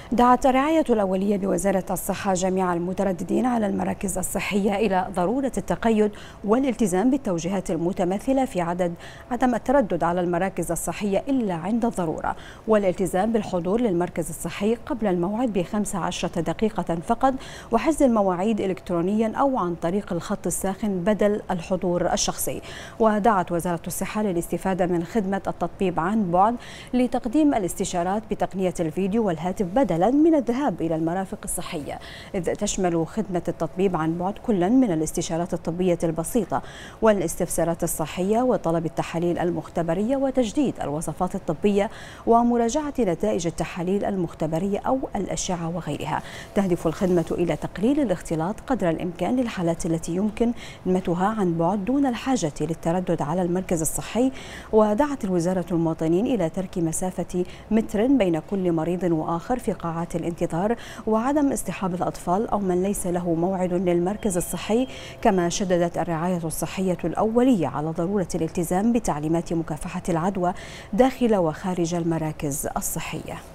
دعت الرعاية الأولية بوزارة الصحة جميع المترددين على المراكز الصحية إلى ضرورة التقيد والالتزام بالتوجيهات المتمثلة في عدم التردد على المراكز الصحية إلا عند الضرورة، والالتزام بالحضور للمركز الصحي قبل الموعد ب15 دقيقة فقط، وحجز المواعيد إلكترونيا أو عن طريق الخط الساخن بدل الحضور الشخصي. ودعت وزارة الصحة للاستفادة من خدمة التطبيب عن بعد لتقديم الاستشارات بتقنية الفيديو والهاتف بدلا من الذهاب إلى المرافق الصحية، إذ تشمل خدمة التطبيب عن بعد كلا من الاستشارات الطبية البسيطة والاستفسارات الصحية وطلب التحاليل المختبرية وتجديد الوصفات الطبية ومراجعة نتائج التحاليل المختبرية أو الأشعة وغيرها. تهدف الخدمة إلى تقليل الاختلاط قدر الإمكان للحالات التي يمكن خدمتها عن بعد دون الحاجة للتردد على المركز الصحي. ودعت الوزارة المواطنين إلى ترك مسافة متر بين كل مريض وآخر في قاعات الانتظار، وعدم اصطحاب الأطفال أو من ليس له موعد للمركز الصحي. كما شددت الرعاية الصحية الأولية على ضرورة الالتزام بتعليمات مكافحة العدوى داخل وخارج المراكز الصحية.